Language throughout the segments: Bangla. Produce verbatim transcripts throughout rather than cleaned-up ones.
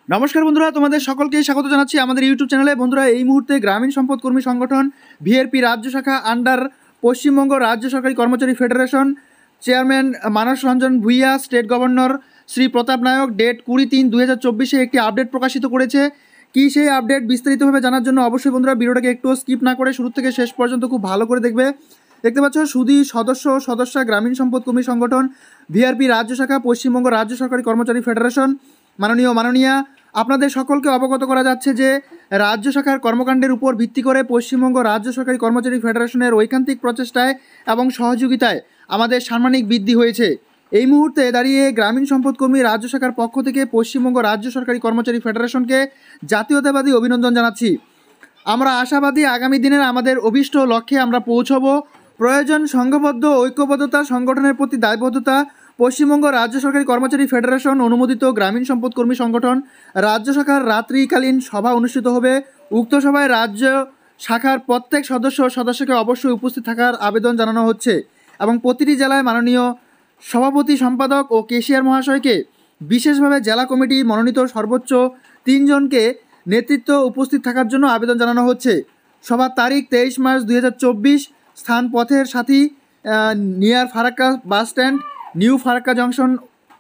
নমস্কার বন্ধুরা, তোমাদের সকলকে স্বাগত জানাচ্ছি আমাদের ইউটিউব চ্যানেলে। বন্ধুরা, এই মুহূর্তে গ্রামীণ সম্পদ কর্মী সংগঠন ভিআরপি রাজ্য শাখা আন্ডার পশ্চিমবঙ্গ রাজ্য সরকারি কর্মচারী federation, chairman Manas Ranjan Bhuiyan, state governor Shri Pratap Nayak date কুড়ি তিন দুই হাজার চব্বিশে একটি আপডেট প্রকাশিত করেছে। কি সেই আপডেট বিস্তারিতভাবে জানার জন্য অবশ্যই বন্ধুরা ভিডিওটাকে একটু স্কিপ না করে শুরু থেকে শেষ পর্যন্ত খুব ভালো করে দেখবে। দেখতে পাচ্ছ, সুদী সদস্য সদস্যা গ্রামীণ সম্পদ কর্মী সংগঠন ভিআরপি রাজ্য শাখা পশ্চিমবঙ্গ রাজ্য সরকারি কর্মচারী ফেডারেশন। মাননীয় মাননীয়া, আপনাদের সকলকে অবগত করা যাচ্ছে যে রাজ্য শাখার কর্মকাণ্ডের উপর ভিত্তি করে পশ্চিমবঙ্গ রাজ্য সরকারি কর্মচারী ফেডারেশনের ঐকান্তিক প্রচেষ্টায় এবং সহযোগিতায় আমাদের সাম্মানিক বৃদ্ধি হয়েছে। এই মুহূর্তে দাঁড়িয়ে গ্রামীণ সম্পদ কর্মী রাজ্য শাখার পক্ষ থেকে পশ্চিমবঙ্গ রাজ্য সরকারি কর্মচারী ফেডারেশনকে জাতীয়তাবাদী অভিনন্দন জানাচ্ছি। আমরা আশাবাদী আগামী দিনের আমাদের অভীষ্ট লক্ষ্যে আমরা পৌঁছব। প্রয়োজন সংঘবদ্ধ ঐক্যবদ্ধতা, সংগঠনের প্রতি দায়বদ্ধতা। পশ্চিমবঙ্গ রাজ্য সরকারি কর্মচারী ফেডারেশন অনুমোদিত গ্রামীণ সম্পদ কর্মী সংগঠন রাজ্য শাখার রাত্রিকালীন সভা অনুষ্ঠিত হবে। উক্ত সভায় রাজ্য শাখার প্রত্যেক সদস্য সদস্যকে অবশ্যই উপস্থিত থাকার আবেদন জানানো হচ্ছে এবং প্রতিটি জেলায় মাননীয় সভাপতি, সম্পাদক ও কেশিয়ার মহাশয়কে বিশেষভাবে জেলা কমিটি মনোনীত সর্বোচ্চ তিনজনকে নেতৃত্ব উপস্থিত থাকার জন্য আবেদন জানানো হচ্ছে। সভার তারিখ তেইশ মার্চ দুই হাজার চব্বিশ। স্থান পথের সাথী, near Farakka bus stand, new Farakka junction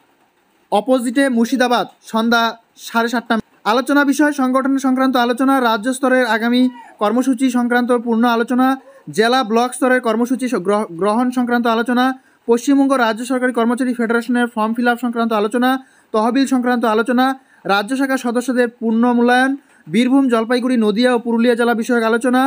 অপোজিটে, মুর্শিদাবাদ, সন্ধ্যা সাড়ে সাতটা। আলোচনা বিষয়: সংগঠন সংক্রান্ত আলোচনা, রাজ্য স্তরের আগামী কর্মসূচি সংক্রান্ত পূর্ণ আলোচনা, জেলা ব্লক স্তরের কর্মসূচি গ্রহণ সংক্রান্ত আলোচনা, পশ্চিমবঙ্গ রাজ্য সরকারি কর্মচারী ফেডারেশনের ফর্ম ফিল আপ সংক্রান্ত আলোচনা, তহবিল সংক্রান্ত আলোচনা, রাজ্য শাখার সদস্যদের পূর্ণ মূল্যায়ন, বীরভূম, জলপাইগুড়ি, নদিয়া ও পুরুলিয়া জেলা বিষয়ক আলোচনা,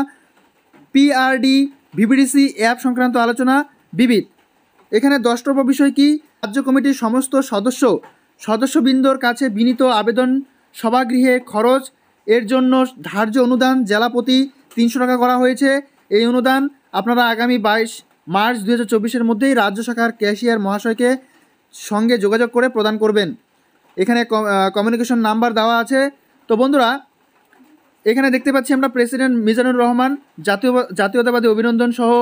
পিআরডি ভিভিডিসি অ্যাপ সংক্রান্ত আলোচনা বিবিধ। এখানে দশটব্য বিষয় কি: রাজ্য কমিটির সমস্ত সদস্য সদস্যবৃন্দর কাছে বিনীত আবেদন, সভাগৃহে খরচ এর জন্য ধার্য অনুদান জেলা প্রতি তিনশো টাকা করা হয়েছে। এই অনুদান আপনারা আগামী বাইশ মার্চ দু হাজার চব্বিশের মধ্যেই রাজ্য শাখার ক্যাশিয়ার মহাশয়কে সঙ্গে যোগাযোগ করে প্রদান করবেন। এখানে কমিউনিকেশন নাম্বার দেওয়া আছে। তো বন্ধুরা, এখানে দেখতে পাচ্ছি আমরা প্রেসিডেন্ট মিজানুর রহমান, জাতীয় জাতীয়তাবাদী অভিনন্দন সহ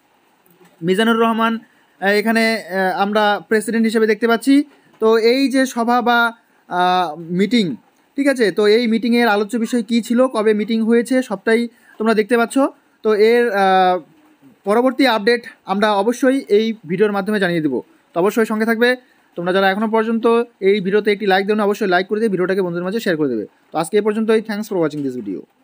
মিজানুর রহমান এখানে আমরা প্রেসিডেন্ট হিসেবে দেখতে পাচ্ছি। তো এই যে সভা বা মিটিং, ঠিক আছে, তো এই মিটিংয়ের আলোচ্য বিষয় কী ছিল, কবে মিটিং হয়েছে, সবটাই তোমরা দেখতে পাচ্ছ। তো এর পরবর্তী আপডেট আমরা অবশ্যই এই ভিডিওর মাধ্যমে জানিয়ে দেবো। তো অবশ্যই সঙ্গে থাকবে। তোমরা যারা এখনও পর্যন্ত এই ভিডিওতে একটি লাইক দেবে না, অবশ্যই লাইক করে দিয়ে ভিডিওটাকে বন্ধুদের মাঝে শেয়ার করে দেবে। তো আজকে এই পর্যন্তই। Thanks for watching this video.